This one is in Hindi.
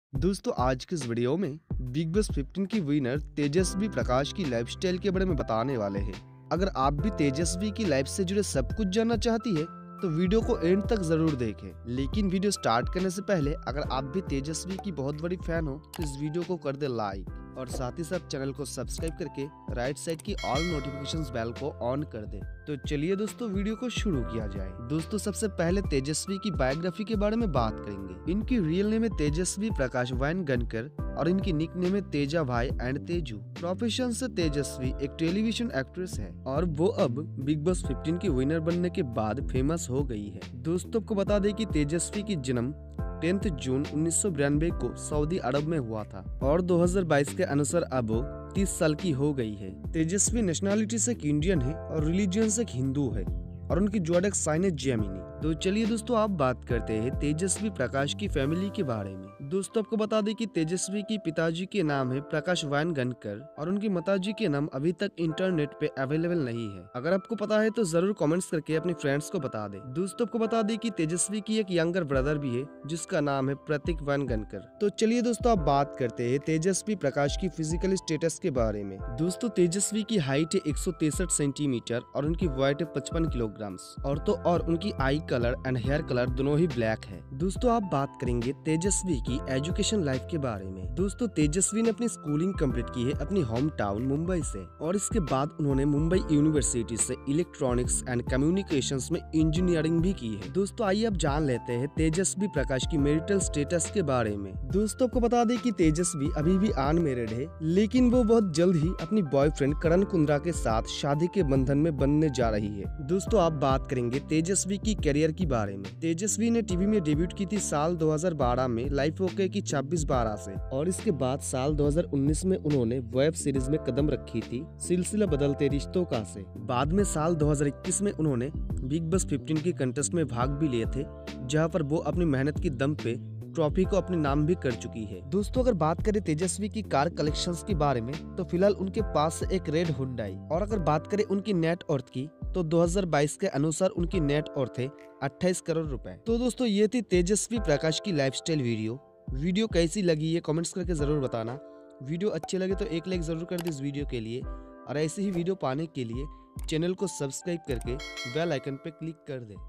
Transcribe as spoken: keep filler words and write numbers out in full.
दोस्तों आज के इस वीडियो में बिग बॉस पंद्रह की विनर तेजस्वी प्रकाश की लाइफस्टाइल के बारे में बताने वाले हैं। अगर आप भी तेजस्वी की लाइफ से जुड़े सब कुछ जानना चाहती है तो वीडियो को एंड तक जरूर देखें। लेकिन वीडियो स्टार्ट करने से पहले अगर आप भी तेजस्वी की बहुत बड़ी फैन हो तो इस वीडियो को कर दे लाइक और साथ ही साथ चैनल को सब्सक्राइब करके राइट साइड की ऑल नोटिफिकेशंस बेल को ऑन कर दे। तो चलिए दोस्तों वीडियो को शुरू किया जाए। दोस्तों सबसे पहले तेजस्वी की बायोग्राफी के बारे में बात करेंगे। इनकी रियल नेम है तेजस्वी प्रकाश वैनगनकर और इनकी निक नेम है तेजा भाई एंड तेजू। प्रोफेशन से तेजस्वी एक टेलीविजन एक्ट्रेस है और वो अब बिग बॉस पंद्रह की विनर बनने के बाद फेमस हो गई है। दोस्तों को बता दें कि तेजस्वी की जन्म दस जून उन्नीस सौ बिरानवे को सऊदी अरब में हुआ था और दो हज़ार बाईस के अनुसार अब वो तीस साल की हो गई है। तेजस्वी नेशनलिटी से एक इंडियन है और रिलीजियन से एक हिंदू है और उनकी जोडिएक साइन है जेमिनी। तो चलिए दोस्तों आप बात करते हैं तेजस्वी प्रकाश की फैमिली के बारे में। दोस्तों आपको बता दें कि तेजस्वी की पिताजी के नाम है प्रकाश वैनगनकर और उनकी माताजी के नाम अभी तक इंटरनेट पे अवेलेबल नहीं है। अगर आपको पता है तो जरूर कमेंट्स करके अपने फ्रेंड्स को बता दें। दोस्तों आपको बता दें कि तेजस्वी की एक यंगर ब्रदर भी है जिसका नाम है प्रतीक वैनगनकर। तो चलिए दोस्तों आप बात करते हैं तेजस्वी प्रकाश की फिजिकल स्टेटस के बारे में। दोस्तों तेजस्वी की हाइट है एक सौ तिरसठ सेंटीमीटर और उनकी वेट है पचपन किलोग्राम और तो और उनकी eye colour and hair colour दोनों ही ब्लैक है। दोस्तों आप बात करेंगे तेजस्वी की एजुकेशन लाइफ के बारे में। दोस्तों तेजस्वी ने अपनी स्कूलिंग कंप्लीट की है अपनी होम टाउन मुंबई से और इसके बाद उन्होंने मुंबई यूनिवर्सिटी से इलेक्ट्रॉनिक्स एंड कम्युनिकेशंस में इंजीनियरिंग भी की है। दोस्तों आइए अब जान लेते हैं तेजस्वी प्रकाश की मैरिटल स्टेटस के बारे में। दोस्तों को बता दें कि तेजस्वी अभी भी अनमैरिड है लेकिन वो बहुत जल्द ही अपनी बॉयफ्रेंड करण कुंद्रा के साथ शादी के बंधन में बनने जा रही है। दोस्तों आप बात करेंगे तेजस्वी की करियर के बारे में। तेजस्वी ने टीवी में डेब्यूट की थी साल दो हज़ार बारह में लाइफ ओके की छब्बीस बारह से और इसके बाद साल दो हज़ार उन्नीस में उन्होंने वेब सीरीज में कदम रखी थी सिलसिला बदलते रिश्तों का से। बाद में साल दो हज़ार इक्कीस में उन्होंने बिग बॉस पंद्रह की कंटेस्ट में भाग भी लिए थे जहां पर वो अपनी मेहनत की दम पे ट्रॉफी को अपने नाम भी कर चुकी है। दोस्तों अगर बात करें तेजस्वी की कार कलेक्शंस के बारे में तो फिलहाल उनके पास एक रेड हुंडई और अगर बात करें उनकी नेट वर्थ की तो दो हज़ार बाईस के अनुसार उनकी नेट वर्थ है अट्ठाईस करोड़ रुपए। तो दोस्तों ये थी तेजस्वी प्रकाश की लाइफस्टाइल वीडियो। वीडियो कैसी लगी ये कमेंट्स करके जरूर बताना। वीडियो अच्छे लगे तो एक लाइक जरूर कर दे इस वीडियो के लिए और ऐसे ही वीडियो पाने के लिए चैनल को सब्सक्राइब करके बेल आइकन पे क्लिक कर दे।